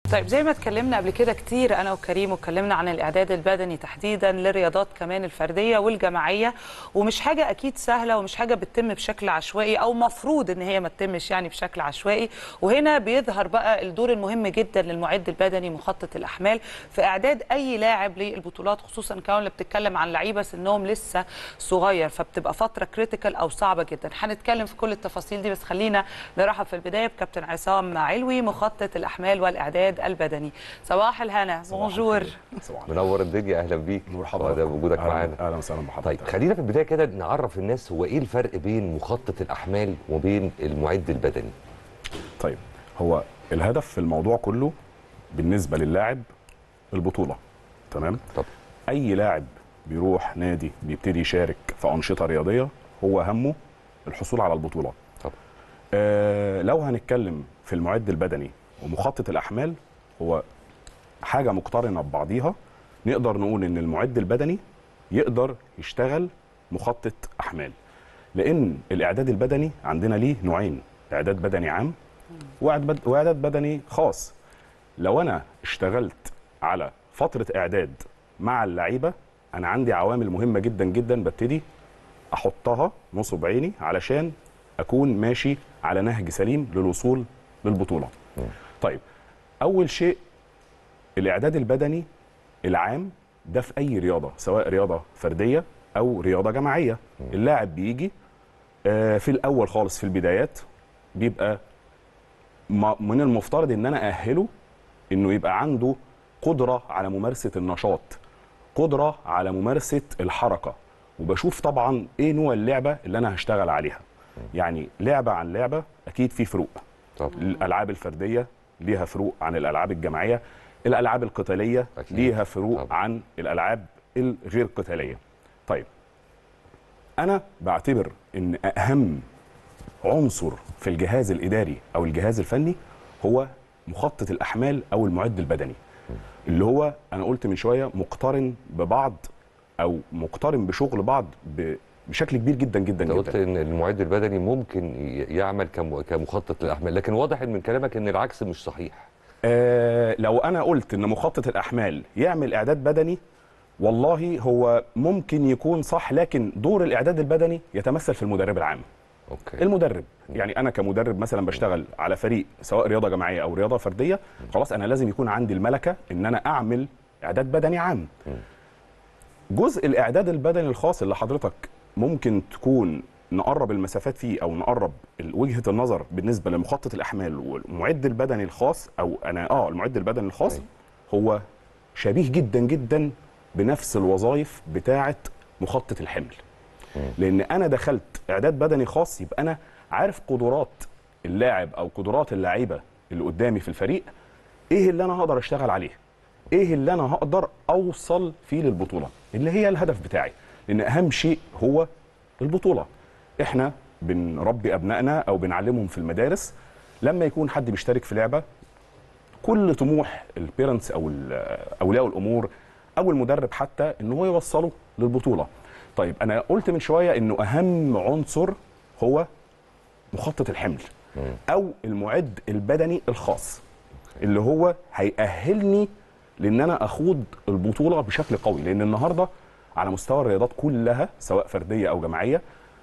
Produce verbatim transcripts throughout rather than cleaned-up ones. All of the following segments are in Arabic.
طيب زي ما اتكلمنا قبل كده كتير انا وكريم واتكلمنا عن الاعداد البدني تحديدا للرياضات كمان الفرديه والجماعيه، ومش حاجه اكيد سهله ومش حاجه بتتم بشكل عشوائي او مفروض ان هي ما تتمش يعني بشكل عشوائي. وهنا بيظهر بقى الدور المهم جدا للمعد البدني مخطط الاحمال في اعداد اي لاعب للبطولات، خصوصا كمان اللي بتتكلم عن لعيبه سنهم لسه صغير، فبتبقى فتره كريتيكال او صعبه جدا. هنتكلم في كل التفاصيل دي، بس خلينا نرحب في البدايه بكابتن عصام علوي مخطط الاحمال والاعداد البدني. صباح الهنا، بونجور. منور الدنيا، اهلا بيك. مرحبا ده وجودك معانا. اهلا وسهلا بحضرتك. طيب خلينا في البدايه كده نعرف الناس هو ايه الفرق بين مخطط الاحمال وبين المعد البدني. طيب هو الهدف في الموضوع كله بالنسبه للاعب البطوله، تمام؟ طب اي لاعب بيروح نادي بيبتدي يشارك في انشطه رياضيه هو همه الحصول على البطوله. طب آه لو هنتكلم في المعد البدني ومخطط الاحمال، هو حاجه مقترنه ببعضيها. نقدر نقول ان المعد البدني يقدر يشتغل مخطط احمال، لان الاعداد البدني عندنا ليه نوعين: اعداد بدني عام واعداد بدني خاص. لو انا اشتغلت على فتره اعداد مع اللعيبه، انا عندي عوامل مهمه جدا جدا ببتدي احطها نصب عيني علشان اكون ماشي على نهج سليم للوصول للبطوله. طيب اول شيء الاعداد البدني العام ده في اي رياضه، سواء رياضه فرديه او رياضه جماعيه. اللاعب بيجي في الاول خالص في البدايات بيبقى من المفترض ان انا ااهله انه يبقى عنده قدره على ممارسه النشاط، قدره على ممارسه الحركه، وبشوف طبعا ايه نوع اللعبه اللي انا هشتغل عليها. يعني لعبه عن لعبه اكيد في فروق. طب الالعاب الفرديه ليها فروق عن الالعاب الجماعيه، الالعاب القتاليه أكيد ليها فروق طب. عن الالعاب الغير قتاليه. طيب انا بعتبر ان اهم عنصر في الجهاز الاداري او الجهاز الفني هو مخطط الاحمال او المعد البدني، اللي هو انا قلت من شويه مقترن ببعض او مقترن بشغل بعض بشكل كبير جدا جدا جدا. قلت ان المعد البدني ممكن يعمل كمخطط للاحمال، لكن واضح من كلامك ان العكس مش صحيح. آه لو انا قلت ان مخطط الاحمال يعمل اعداد بدني، والله هو ممكن يكون صح، لكن دور الاعداد البدني يتمثل في المدرب العام. أوكي. المدرب يعني انا كمدرب مثلا بشتغل على فريق سواء رياضه جماعيه او رياضه فرديه، خلاص انا لازم يكون عندي الملكه ان انا اعمل اعداد بدني عام. جزء الاعداد البدني الخاص اللي حضرتك ممكن تكون نقرب المسافات فيه او نقرب وجهه النظر بالنسبه لمخطط الاحمال والمعد البدني الخاص، او انا اه المعد البدني الخاص هو شبيه جدا جدا بنفس الوظائف بتاعه مخطط الحمل. لان انا دخلت اعداد بدني خاص، يبقى انا عارف قدرات اللاعب او قدرات اللعيبه اللي قدامي في الفريق، ايه اللي انا هقدر اشتغل عليه، ايه اللي انا هقدر اوصل فيه للبطوله اللي هي الهدف بتاعي. لان اهم شيء هو البطوله. احنا بنربي ابنائنا او بنعلمهم في المدارس، لما يكون حد بيشترك في لعبه كل طموح البيرنتس او اولياء الامور او المدرب حتى ان هو يوصله للبطوله. طيب انا قلت من شويه انه اهم عنصر هو مخطط الحمل او المعد البدني الخاص، اللي هو هيأهلني لان انا اخوض البطوله بشكل قوي. لان النهارده على مستوى الرياضات كلها سواء فرديه او جماعيه،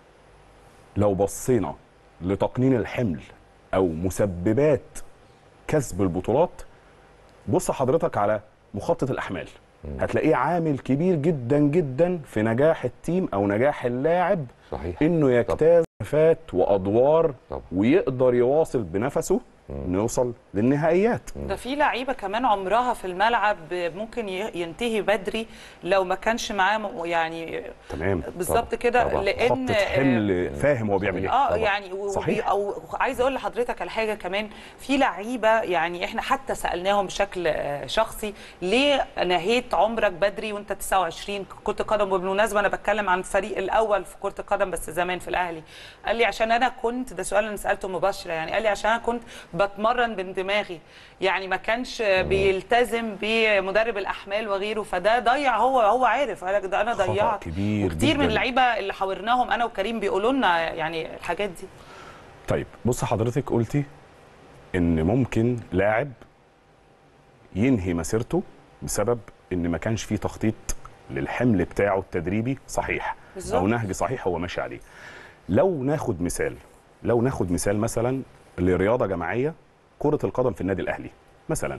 لو بصينا لتقنين الحمل او مسببات كسب البطولات، بص حضرتك على مخطط الاحمال هتلاقيه عامل كبير جدا جدا في نجاح التيم او نجاح اللاعب. صحيح. انه يجتاز مسافات وادوار طب. ويقدر يواصل بنفسه انه يوصل للنهائيات. ده في لعيبه كمان عمرها في الملعب ممكن ينتهي بدري لو ما كانش معاه يعني تمام بالظبط كده، لان مخطط حمل فاهم هو بيعمل ايه. اه يعني صحيح. او عايزه اقول لحضرتك على حاجه كمان، في لعيبه يعني احنا حتى سالناهم بشكل شخصي ليه نهيت عمرك بدري وانت تسعة وعشرين كره قدم. وبالمناسبه انا بتكلم عن الفريق الاول في كره القدم بس زمان في الاهلي. قال لي عشان انا كنت، ده سؤال انا سالته مباشره يعني، قال لي عشان انا كنت بتمرن من دماغي، يعني ما كانش بيلتزم بمدرب الاحمال وغيره، فده ضيع. هو هو عارف قال لك ده انا ضيعت كبير وكتير جداً. من اللعيبه اللي حاورناهم انا وكريم بيقولوا لنا يعني الحاجات دي. طيب بص حضرتك قلتي ان ممكن لاعب ينهي مسيرته بسبب ان ما كانش فيه تخطيط للحمل بتاعه التدريبي صحيح بالزبط. او نهج صحيح هو ماشي عليه. لو ناخد مثال لو ناخد مثال مثلا لرياضه جماعيه، كره القدم في النادي الاهلي مثلا،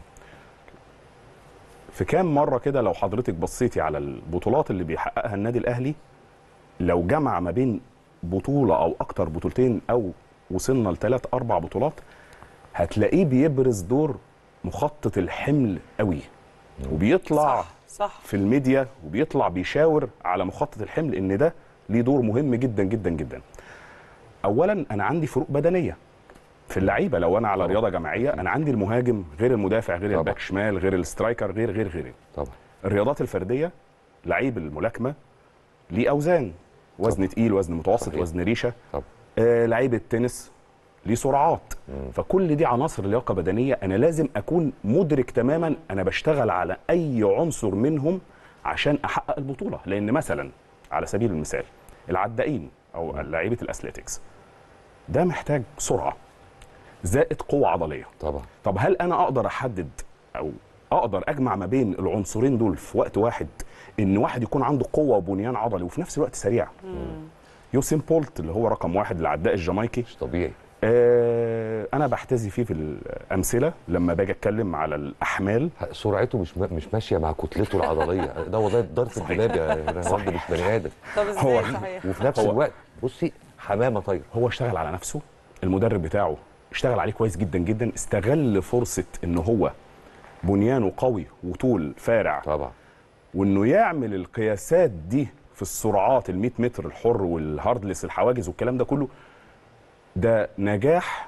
في كام مره كده لو حضرتك بصيتي على البطولات اللي بيحققها النادي الاهلي، لو جمع ما بين بطوله او اكتر بطولتين او وصلنا لثلاث اربع بطولات، هتلاقيه بيبرز دور مخطط الحمل قوي، وبيطلع صح صح. في الميديا وبيطلع بيشاور على مخطط الحمل ان ده ليه دور مهم جدا جدا جدا. اولا انا عندي فروق بدنيه في اللعيبه، لو انا على رياضه جماعيه انا عندي المهاجم غير المدافع غير الباك شمال غير السترايكر غير غير غير طبعا. الرياضات الفرديه لعيب الملاكمه ليه اوزان، وزن تقيل وزن متوسط صحيح. وزن ريشه. آه لعيب التنس ليه سرعات. مم. فكل دي عناصر لياقه بدنيه، انا لازم اكون مدرك تماما انا بشتغل على اي عنصر منهم عشان احقق البطوله. لان مثلا على سبيل المثال العدائين او لعيبه الاثليتكس ده محتاج سرعه زائد قوه عضليه. طبعا. طب هل انا اقدر احدد او اقدر اجمع ما بين العنصرين دول في وقت واحد، ان واحد يكون عنده قوه وبنيان عضلي وفي نفس الوقت سريع؟ مم. يوسين بولت اللي هو رقم واحد العداء الجامايكي مش طبيعي. آه انا بحتذي فيه في الامثله لما باجي اتكلم على الاحمال، سرعته مش مش ماشيه مع كتلته العضليه. ده والله ضرب الدولاب يا راجل، مش بني ادم. طب ازاي صحيح؟ وفي نفس الوقت بصي حمامه طايره. هو اشتغل على نفسه، المدرب بتاعه اشتغل عليه كويس جدا جدا، استغل فرصه ان هو بنيانه قوي وطول فارع طبعا، وانه يعمل القياسات دي في السرعات ال مية متر الحر والهاردلس الحواجز والكلام ده كله. ده نجاح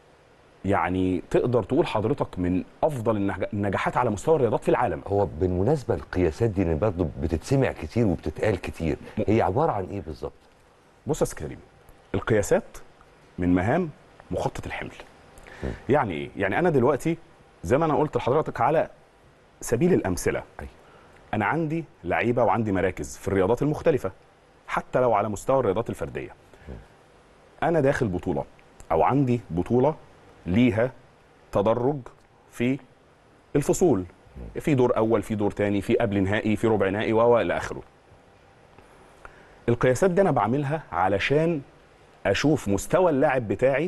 يعني تقدر تقول حضرتك من افضل النجاحات على مستوى الرياضات في العالم. هو بالمناسبه القياسات دي برضه بتتسمع كتير وبتتقال كتير، هي عباره عن ايه بالظبط؟ بص يا كريم، القياسات من مهام مخطط الحمل. م. يعني ايه؟ يعني انا دلوقتي زي ما انا قلت لحضرتك على سبيل الامثله، أي. انا عندي لعيبه وعندي مراكز في الرياضات المختلفه، حتى لو على مستوى الرياضات الفرديه. م. انا داخل بطوله او عندي بطوله ليها تدرج في الفصول، في دور اول، في دور ثاني، في قبل نهائي، في ربع نهائي و الى اخره. القياسات دي انا بعملها علشان اشوف مستوى اللاعب بتاعي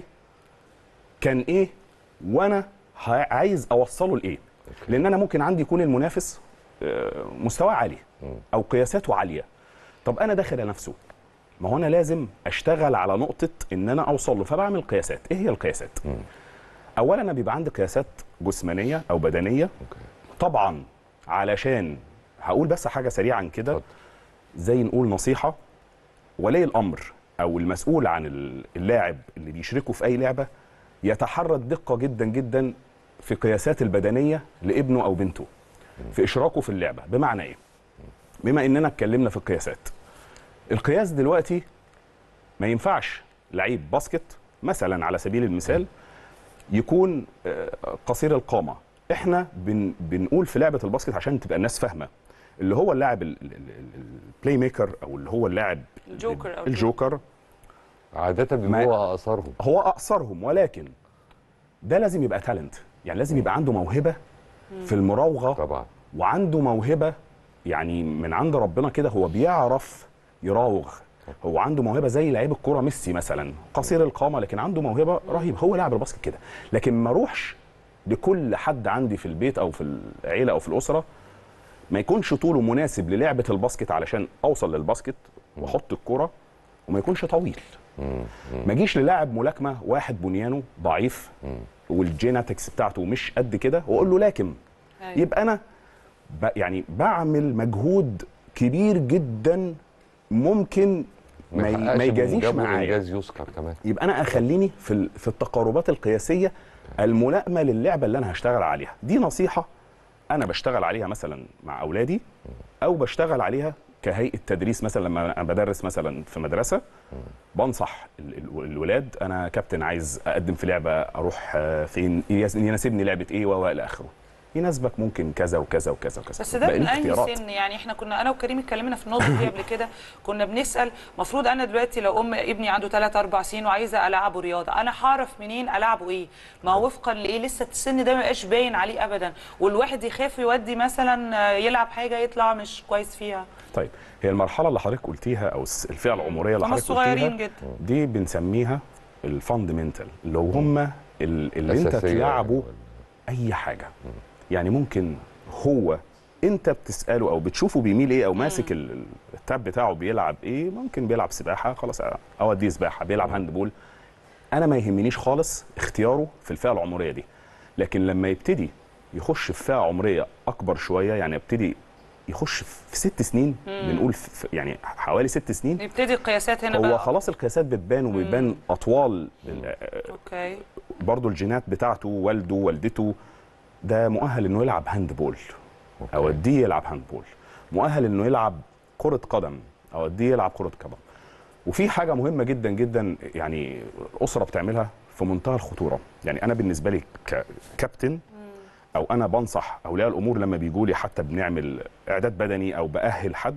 كان ايه وانا عايز اوصله لايه. لان انا ممكن عندي يكون المنافس مستواه عالي او قياساته عاليه، طب انا داخل نفسه، ما هو انا لازم اشتغل على نقطه ان انا اوصل له، فبعمل قياسات. ايه هي القياسات؟ م. اولا انا بيبقى عندي قياسات جسمانيه او بدنيه. أوكي. طبعا علشان هقول بس حاجه سريعا كده، زي نقول نصيحه، ولي الامر او المسؤول عن اللاعب اللي بيشركه في اي لعبه يتحرى الدقه جدا جدا في قياسات البدنيه لابنه او بنته في اشراكه في اللعبه. بمعنى ايه؟ بما اننا اتكلمنا في القياسات، القياس دلوقتي ما ينفعش لعيب باسكت مثلا على سبيل المثال يكون قصير القامه. احنا بن بنقول في لعبه الباسكت عشان تبقى الناس فاهمه، اللي هو اللاعب البلاي ميكر او اللي هو اللاعب الجوكر أو الجوكر عاده بيبقى هو اقصرهم هو اقصرهم ولكن ده لازم يبقى تالنت، يعني لازم يبقى عنده موهبه في المراوغه طبعا، وعنده موهبه يعني من عند ربنا كده، هو بيعرف يراوغ. هو عنده موهبه زي لعيب الكوره ميسي مثلا، قصير القامه لكن عنده موهبه رهيبه. هو لاعب الباسكت كده. لكن ما اروحش لكل حد عندي في البيت او في العيله او في الاسره ما يكونش طوله مناسب للعبه الباسكت علشان اوصل للباسكت واحط الكوره، وما يكونش طويل. ما اجيش للاعب ملاكمه واحد بنيانه ضعيف والجيناتكس بتاعته مش قد كده واقول له لاكم. يبقى انا يعني بعمل مجهود كبير جدا ممكن ما ما يجازيش معايا. يذكر كمان. يبقى انا اخليني في في التقاربات القياسيه الملائمه للعبه اللي انا هشتغل عليها. دي نصيحه انا بشتغل عليها مثلا مع اولادي، او بشتغل عليها كهيئه تدريس مثلا لما انا بدرس مثلا في مدرسه، بنصح الولاد انا كابتن عايز اقدم في لعبه، اروح فين، يناسبني لعبه ايه والى اخره. يناسبك ممكن كذا وكذا وكذا وكذا. بس ده بقى من ليه اي اختيارات. سن؟ يعني احنا كنا انا وكريم اتكلمنا في النقطه دي قبل كده، كنا بنسال المفروض انا دلوقتي لو ام ابني عنده ثلاثة أربعة سنين وعايزه العبه رياضه، انا هعرف منين العبه ايه؟ ما هو وفقا لايه؟ لسه السن ده ما بقاش باين عليه ابدا، والواحد يخاف يودي مثلا يلعب حاجه يطلع مش كويس فيها. طيب هي المرحله اللي حضرتك قلتيها او الفئه العمريه اللي هم حضرتك صغيرين قلتيها جدا، دي بنسميها الفاندمنتال، اللي هم اللي انت تلعبه اي حاجه. يعني ممكن هو انت بتساله او بتشوفه بيميل ايه او ماسك التاب بتاعه بيلعب ايه، ممكن بيلعب سباحه خلاص اوديه سباحه، بيلعب هاند بول، انا ما يهمنيش خالص اختياره في الفئه العمريه دي. لكن لما يبتدي يخش في فئه عمريه اكبر شويه، يعني يبتدي يخش في ست سنين، بنقول في يعني حوالي ست سنين، يبتدي القياسات هنا هو بقى خلاص القياسات بتبان وبيبان اطوال. اوكي، برضو الجينات بتاعته، والده والدته، ده مؤهل انه يلعب هاند بول، اوديه يلعب هاند بول. مؤهل انه يلعب كرة قدم، اوديه يلعب كرة قدم. وفي حاجة مهمة جدا جدا يعني الأسرة بتعملها في منتهى الخطورة. يعني أنا بالنسبة لي ككابتن أو أنا بنصح أولياء الأمور لما بيجوا لي حتى بنعمل إعداد بدني أو بأهل حد،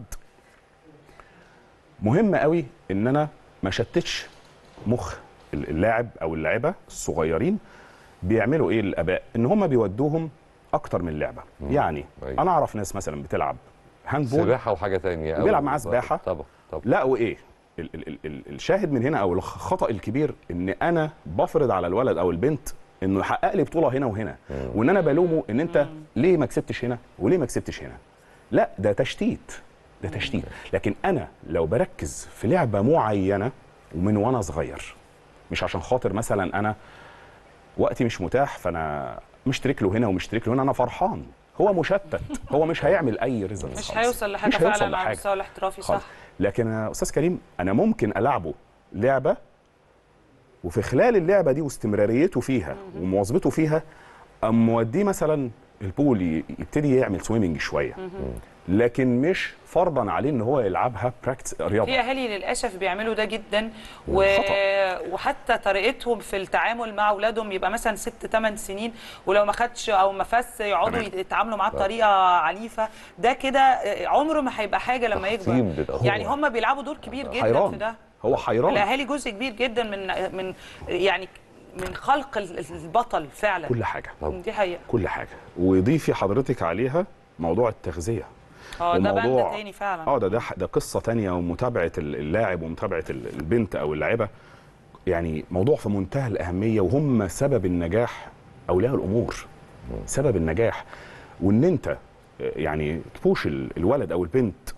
مهم قوي إن أنا ما شتتش مخ اللاعب أو اللاعبة الصغيرين. بيعملوا إيه الآباء؟ إن هم بيودوهم أكتر من لعبة. يعني أيوة. أنا أعرف ناس مثلا بتلعب هاند بول سباحة وحاجة تانية، بيلعب معاه سباحة. طبعا طبعا. لا وإيه؟ ال ال ال الشاهد من هنا او الخطأ الكبير ان انا بفرض على الولد او البنت انه يحقق لي بطوله هنا وهنا، وان انا بلومه ان انت ليه ما كسبتش هنا وليه ما كسبتش هنا. لا، ده تشتيت، ده تشتيت. لكن انا لو بركز في لعبه معينه ومن وانا صغير، مش عشان خاطر مثلا انا وقتي مش متاح فانا مشترك له هنا ومشترك له هنا، انا فرحان. هو مشتت، هو مش هيعمل اي ريزلت، مش هيوصل لحاجه فعلا على المستوى الاحترافي. صح. لكن يا استاذ كريم انا ممكن العبه لعبه، وفي خلال اللعبه دي واستمراريته فيها ومواظبته فيها اما موديه مثلا البول يبتدي يعمل سويمنج شويه، لكن مش فرضا عليه ان هو يلعبها براكتس رياضه. في اهالي للاسف بيعملوا ده جدا و... وحتى طريقتهم في التعامل مع اولادهم يبقى مثلا ست ثمان سنين، ولو ما خدش او ما فاس يقعدوا يتعاملوا معاه بطريقه عنيفه. ده كده عمره ما هيبقى حاجه لما يكبر. يعني هم بيلعبوا دور كبير جدا حيران. في ده هو حيران. الاهالي جزء كبير جدا من من يعني من خلق البطل فعلا. كل حاجه دي حقيقه، كل حاجه. وضيفي حضرتك عليها موضوع التغذيه. اه ده بند تاني فعلا. اه ده ده ده قصه تانيه، ومتابعه اللاعب ومتابعه البنت او اللاعبه، يعني موضوع في منتهى الاهميه، وهم سبب النجاح اولياء الامور، سبب النجاح. وان انت يعني تبوش الولد او البنت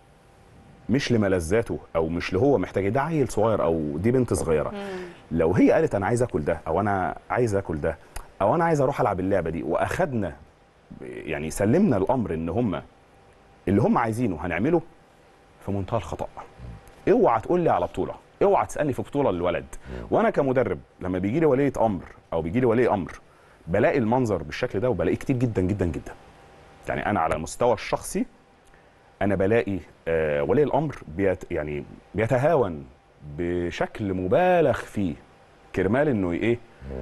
مش لملذاته او مش اللي هو محتاج، ده عيل صغير او دي بنت صغيره، لو هي قالت انا عايز اكل ده او انا عايز اكل ده او انا عايز اروح العب اللعبه دي، واخدنا يعني سلمنا الامر ان هم اللي هم عايزينه هنعمله، في منتهى الخطأ. اوعى تقول لي على بطوله، اوعى تسالني في بطوله للولد. وانا كمدرب لما بيجي لي وليه امر او بيجي لي ولي امر بلاقي المنظر بالشكل ده، وبلاقيه كتير جدا جدا جدا. يعني انا على المستوى الشخصي انا بلاقي آه ولي الامر بيت يعني بيتهاون بشكل مبالغ فيه كرمال انه ايه،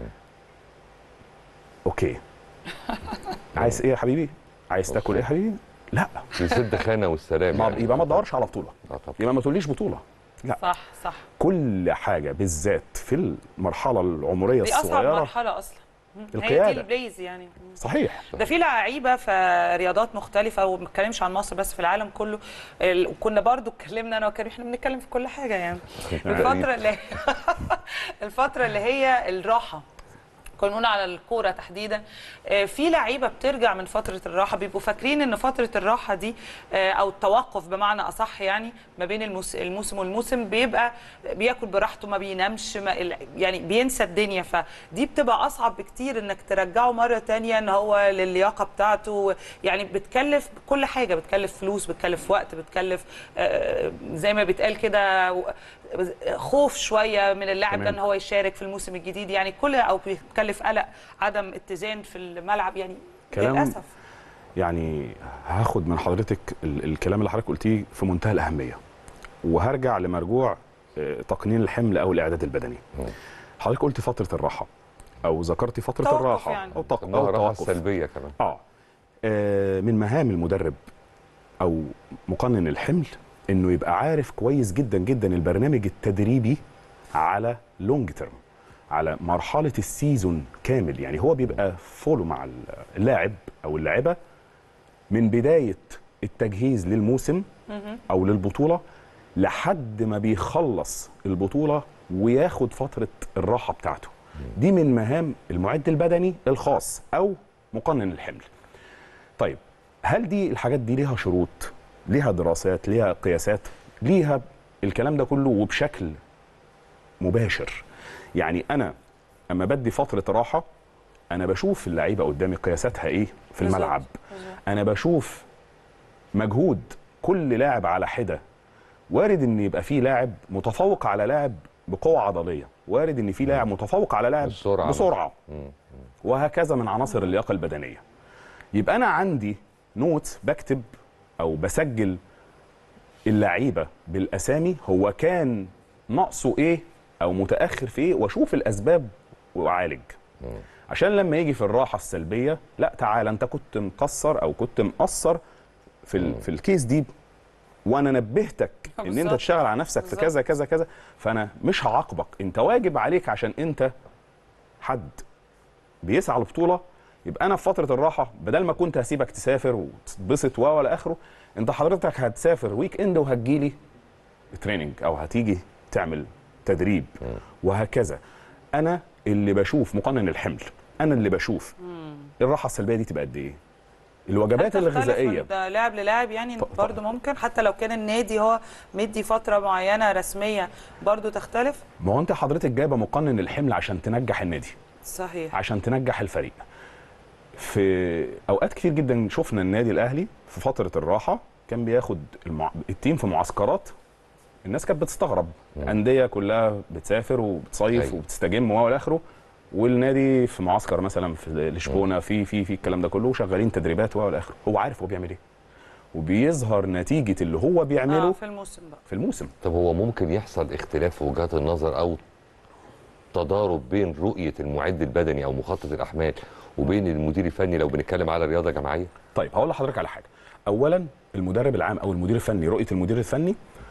اوكي عايز ايه يا حبيبي، عايز تاكل ايه يا حبيبي، لا يسد خانه والسلام. يعني يبقى ما تدورش على بطوله، يبقى ما تقوليش بطوله. لا صح صح. كل حاجه بالذات في المرحله العمريه دي الصغيره دي اصعب مرحله اصلا، القيادة. هي دي البيز يعني. صحيح. ده في لعيبه في رياضات مختلفه، وما بنتكلمش عن مصر بس، في العالم كله. وكنا برضو اتكلمنا انا وكريم، احنا بنتكلم في كل حاجه يعني. الفتره اللي الفتره اللي هي الراحه، كنا بنقول على الكوره تحديدا. في لعيبه بترجع من فتره الراحه بيبقوا فاكرين ان فتره الراحه دي او التوقف بمعنى اصح يعني ما بين الموسم والموسم بيبقى بياكل براحته، ما بينامش، ما يعني بينسى الدنيا. فدي بتبقى اصعب بكتير انك ترجعه مره ثانيه ان هو للياقه بتاعته. يعني بتكلف كل حاجه، بتكلف فلوس، بتكلف وقت، بتكلف زي ما بيتقال كده خوف شويه من اللاعب ده ان هو يشارك في الموسم الجديد. يعني كل او بيتكلف قلق، عدم اتزان في الملعب يعني للاسف. يعني هاخد من حضرتك الكلام اللي حضرتك قلتيه في منتهى الاهميه، وهرجع لمرجوع تقنين الحمل او الاعداد البدني. حضرتك قلت فتره الراحه او ذكرتي فتره الراحه يعني. او الراحه السلبيه كمان. اه آه، من مهام المدرب او مقنن الحمل انه يبقى عارف كويس جدا جدا البرنامج التدريبي على لونج تيرم، على مرحله السيزون كامل. يعني هو بيبقى فولو مع اللاعب او اللاعبه من بدايه التجهيز للموسم او للبطوله لحد ما بيخلص البطوله وياخد فتره الراحه بتاعته. دي من مهام المعد البدني الخاص او مقنن الحمل. طيب هل دي الحاجات دي ليها شروط، ليها دراسات، ليها قياسات، ليها الكلام ده كله وبشكل مباشر؟ يعني انا اما بدي فتره راحه انا بشوف اللعيبه قدامي قياساتها ايه في الملعب، انا بشوف مجهود كل لاعب على حده. وارد ان يبقى في لاعب متفوق على لاعب بقوه عضليه، وارد ان في لاعب متفوق على لاعب بسرعه, بسرعة. وهكذا من عناصر اللياقه البدنيه. يبقى انا عندي نوت بكتب او بسجل اللعيبه بالاسامي، هو كان ناقصه ايه او متاخر في ايه، واشوف الاسباب واعالج. عشان لما يجي في الراحه السلبيه، لا تعالى انت كنت مقصر او كنت مقصر في ال... في الكيس دي، وانا نبهتك ان انت تشتغل على نفسك في كذا كذا كذا، فانا مش هعاقبك. انت واجب عليك عشان انت حد بيسعى للبطوله. يبقى انا في فتره الراحه بدل ما كنت هسيبك تسافر وتتبسط و الى اخره، انت حضرتك هتسافر ويك اند وهتجيلي تريننج او هتيجي تعمل تدريب وهكذا. انا اللي بشوف مقنن الحمل، انا اللي بشوف الراحه السلبيه دي تبقى قد ايه، الوجبات الغذائيه. ده لاعب للاعب يعني برضو ممكن، حتى لو كان النادي هو مدي فتره معينه رسميه برضو تختلف. ما هو انت حضرتك جايبه مقنن الحمل عشان تنجح النادي، صحيح، عشان تنجح الفريق. في اوقات كتير جدا شفنا النادي الاهلي في فتره الراحه كان بياخد المع... التيم في معسكرات، الناس كانت بتستغرب، الانديه كلها بتسافر وبتصيف أي. وبتستجم والى اخره، والنادي في معسكر مثلا في لشبونه في في في الكلام ده كله وشغالين تدريبات والى اخره. هو عارف هو بيعمل ايه وبيظهر نتيجه اللي هو بيعمله آه في الموسم بقى. في الموسم. طب هو ممكن يحصل اختلاف في وجهات النظر او تضارب بين رؤيه المعد البدني او مخطط الاحمال وبين المدير الفني لو بنتكلم على رياضه جماعيه؟ طيب هقول لحضرتك على حاجه. اولا المدرب العام او المدير الفني، رؤيه المدير الفني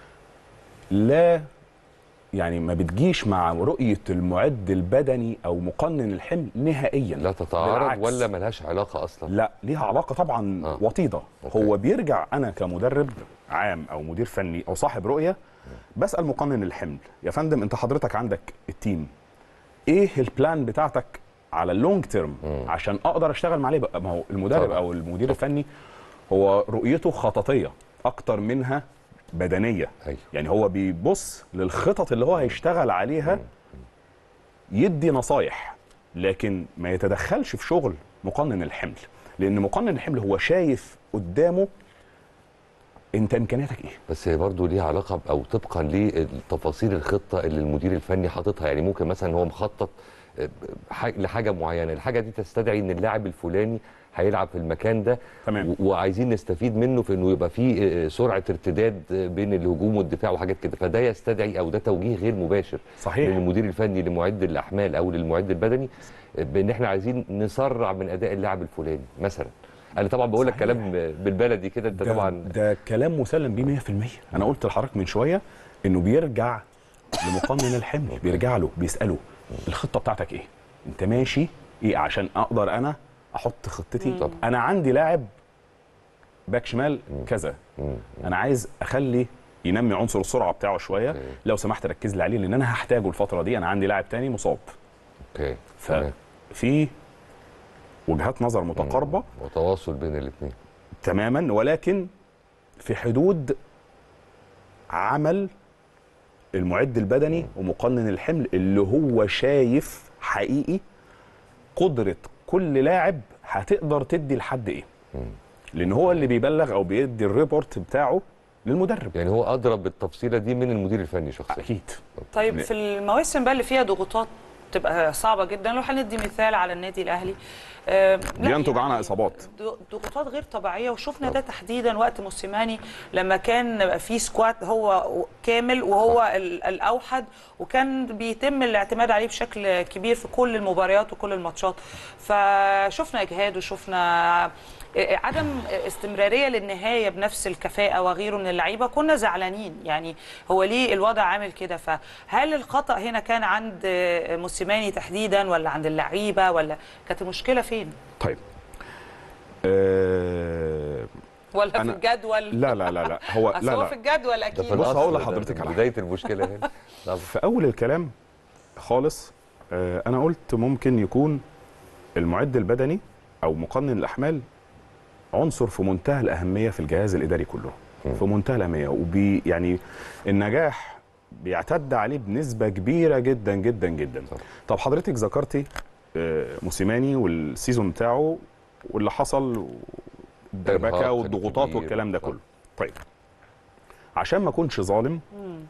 لا يعني ما بتجيش مع رؤيه المعد البدني او مقنن الحمل نهائيا. لا تتعارض بالعكس. ولا ملهاش علاقه اصلا؟ لا ليها علاقه طبعا آه. وطيده. أوكي. هو بيرجع انا كمدرب عام او مدير فني او صاحب رؤيه بسال مقنن الحمل، يا فندم انت حضرتك عندك التيم، ايه البلان بتاعتك على اللونج تيرم عشان اقدر اشتغل معاه بقى؟ ما هو المدرب طبعا. او المدير الفني هو رؤيته خططيه اكتر منها بدنيه. أيوه. يعني هو بيبص للخطط اللي هو هيشتغل عليها، يدي نصايح، لكن ما يتدخلش في شغل مقنن الحمل، لان مقنن الحمل هو شايف قدامه انت امكانياتك ايه. بس هي برضه ليها علاقه او طبقا لتفاصيل الخطه اللي المدير الفني حاططها. يعني ممكن مثلا هو مخطط لحاجه معينه، الحاجه دي تستدعي ان اللاعب الفلاني هيلعب في المكان ده تمام. وعايزين نستفيد منه في انه يبقى فيه سرعه ارتداد بين الهجوم والدفاع وحاجات كده، فده يستدعي او ده توجيه غير مباشر صحيح من المدير الفني لمعد الاحمال او للمعد البدني بان احنا عايزين نسرع من اداء اللاعب الفلاني مثلا. انا طبعا بقول لك كلام بالبلدي كده، انت ده طبعا ده كلام مسلم بيه مية في المية. انا قلت لحضرتك من شويه انه بيرجع لمقنن الحمل، بيرجع له بيساله الخطه بتاعتك ايه؟ انت ماشي ايه عشان اقدر انا احط خطتي؟ طب انا عندي لاعب باك شمال كذا، انا عايز اخلي ينمي عنصر السرعه بتاعه شويه، لو سمحت ركز لي عليه لان انا هحتاجه الفتره دي، انا عندي لاعب تاني مصاب. اوكي. ففي وجهات نظر متقاربه وتواصل بين الاثنين تماما، ولكن في حدود عمل المعد البدني ومقنن الحمل اللي هو شايف حقيقي قدره كل لاعب هتقدر تدي لحد ايه، لان هو اللي بيبلغ او بيدي الريبورت بتاعه للمدرب. يعني هو اضرب بالتفصيله دي من المدير الفني شخصيا. اكيد. طيب في المواسم بقى اللي فيها ضغوطات تبقى صعبه جدا، لو هندي مثال على النادي الاهلي آه بينتج عنها اصابات، ضغوطات غير طبيعيه، وشفنا ده تحديدا وقت موسيماني لما كان في سكواد هو كامل وهو الاوحد، وكان بيتم الاعتماد عليه بشكل كبير في كل المباريات وكل الماتشات، فشفنا اجهاد وشفنا عدم استمراريه للنهايه بنفس الكفاءه وغيره من اللعيبه، كنا زعلانين. يعني هو ليه الوضع عامل كده؟ فهل الخطا هنا كان عند موسيماني تحديدا ولا عند اللعيبه ولا كانت المشكله فين؟ طيب أه ولا في الجدول؟ لا لا لا لا هو لا هو لا في الجدول اكيد. بص هقول لحضرتك على بدايه المشكله هنا. في اول الكلام خالص أه انا قلت ممكن يكون المعد البدني او مقنن الاحمال عنصر في منتهى الاهميه في الجهاز الاداري كله، في منتهى الاهميه، وبي يعني النجاح بيعتد عليه بنسبه كبيره جدا جدا جدا. طب حضرتك ذكرتي موسيماني والسيزون بتاعه واللي حصل والدربكه والضغوطات والكلام ده كله. طيب عشان ما اكونش ظالم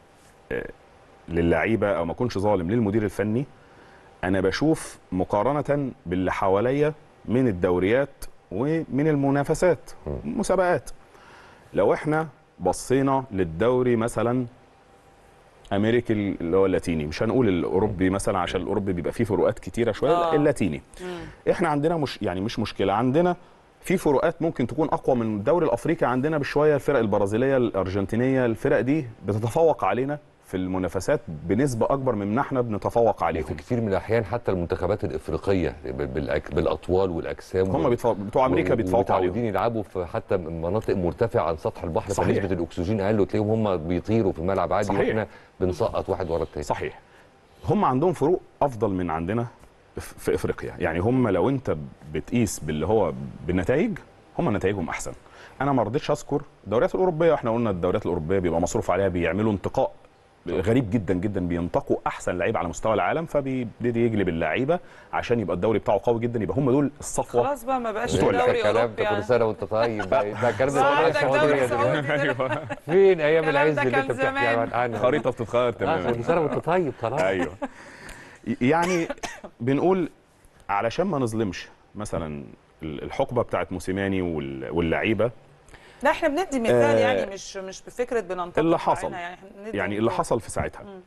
للعيبه او ما اكونش ظالم للمدير الفني، انا بشوف مقارنه باللي حواليا من الدوريات ومن المنافسات مسابقات. لو احنا بصينا للدوري مثلا امريكي اللي هو اللاتيني، مش هنقول الاوروبي مثلا عشان الاوروبي بيبقى فيه فروقات كتيره شويه، آه. اللاتيني مم. احنا عندنا مش يعني مش مشكله، عندنا في فروقات ممكن تكون اقوى من الدوري الافريقي عندنا بشويه. الفرق البرازيليه الارجنتينيه الفرق دي بتتفوق علينا في المنافسات بنسبه اكبر مما احنا بنتفوق عليهم. في كتير من الاحيان حتى المنتخبات الافريقيه بالاطوال والاجسام هم بتوع امريكا بيتفوقوا عليهم، متعودين يلعبوا في حتى مناطق مرتفعه عن سطح البحر، صحيح. فنسبه الاكسجين اقل وتلاقيهم هم بيطيروا في الملعب عادي، واحنا بنسقط واحد ورا الثاني. صحيح. هم عندهم فروق افضل من عندنا في افريقيا. يعني هم لو انت بتقيس باللي هو بالنتائج، هم نتائجهم احسن. انا ما رضيتش اذكر الدوريات الاوروبيه، احنا قلنا الدوريات الاوروبيه بيبقى مصروف عليها، بيعملوا انتقاء غريب جدا جدا، بينتقوا احسن لعيبه على مستوى العالم، فبيبتدي يجلب اللعيبه عشان يبقى الدوري بتاعه قوي جدا، يبقى هم دول الصفوه. خلاص بقى ما بقاش دوري اوروبي يعني. كل سنه وانت طيب بقى كان السعوديه فين ايام العز اللي انت بتحكي عنها؟ خريطه بتتغير تماما. كل سنه وانت طيب خلاص. ايوه يعني بنقول علشان ما نظلمش مثلا الحقبه بتاعت موسيماني واللعيبه. لا احنا بندي مثال آه يعني مش مش بفكره بننتقد اللي حصل يعني, يعني اللي حصل في ساعتها. م.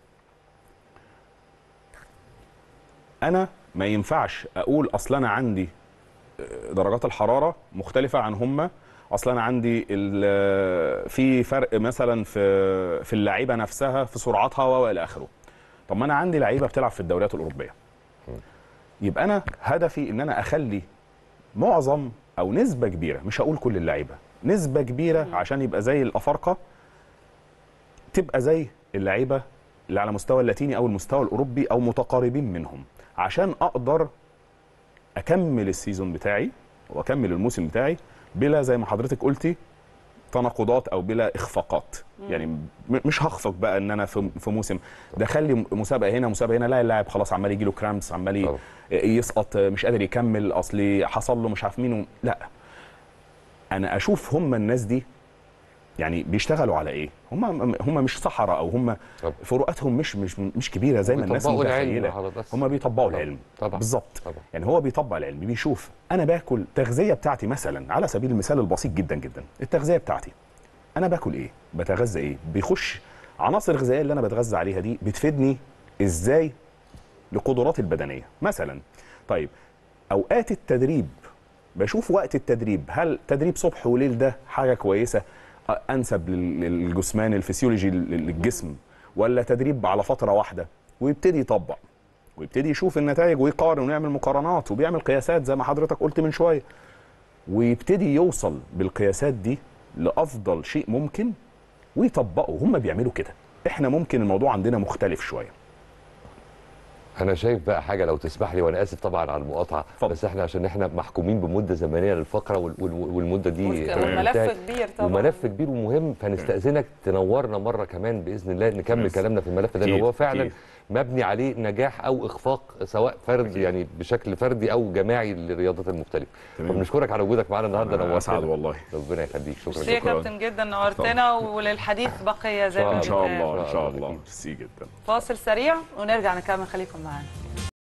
انا ما ينفعش اقول اصل انا عندي درجات الحراره مختلفه عن هم، اصل انا عندي في فرق مثلا في في اللعيبه نفسها في سرعتها والى اخره. طب ما انا عندي لعيبه بتلعب في الدوريات الاوروبيه، يبقى انا هدفي ان انا اخلي معظم او نسبه كبيره، مش هقول كل اللعيبه، نسبه كبيره عشان يبقى زي الافارقه، تبقى زي اللعيبه اللي على مستوى اللاتيني او المستوى الاوروبي او متقاربين منهم، عشان اقدر اكمل السيزون بتاعي واكمل الموسم بتاعي بلا زي ما حضرتك قلتي تناقضات او بلا اخفاقات. يعني مش هخفق بقى ان انا في موسم دخل لي مسابقه هنا مسابقه هنا، لا اللاعب خلاص عمال يجي له كرامس، عمال يسقط، مش قادر يكمل، اصلي حصل له مش عارف مين. لا انا اشوف هم الناس دي يعني بيشتغلوا على ايه. هم هم مش صحراء او هم فروقاتهم مش مش مش كبيره زي ما الناس متخيله. هم بيطبقوا العلم بالظبط. يعني هو بيطبق العلم، بيشوف انا باكل التغذيه بتاعتي مثلا على سبيل المثال البسيط جدا جدا، التغذيه بتاعتي انا باكل ايه، بتغذى ايه، بيخش عناصر الغذائيه اللي انا بتغذى عليها دي بتفيدني ازاي لقدراتي البدنيه مثلا. طيب اوقات التدريب، بشوف وقت التدريب، هل تدريب صبح وليل ده حاجه كويسه انسب للجسمان الفسيولوجي للجسم، ولا تدريب على فتره واحده؟ ويبتدي يطبق ويبتدي يشوف النتائج ويقارن ويعمل مقارنات وبيعمل قياسات زي ما حضرتك قلت من شويه، ويبتدي يوصل بالقياسات دي لافضل شيء ممكن ويطبقه. هم بيعملوا كده، احنا ممكن الموضوع عندنا مختلف شويه. انا شايف بقى حاجه لو تسمح لي، وانا اسف طبعا على المقاطعه، فضل. بس احنا عشان احنا محكومين بمده زمنيه للفقره والمده دي ملف كبير طبعا وملف كبير ومهم، فنستاذنك تنورنا مره كمان باذن الله نكمل بس. كلامنا في الملف ده، اللي هو فعلا كيف. مبني عليه نجاح او اخفاق سواء فرد يعني بشكل فردي او جماعي للرياضات المختلفه. فبنشكرك على وجودك معانا النهارده، نورتنا. اسعد والله، ربنا يخليك. شكرا شكرا يا كابتن جدا، نورتنا، وللحديث بقيه زي ما ان شاء الله ان شاء الله. ميرسي جدا. فاصل سريع ونرجع نكمل، خليكم معانا.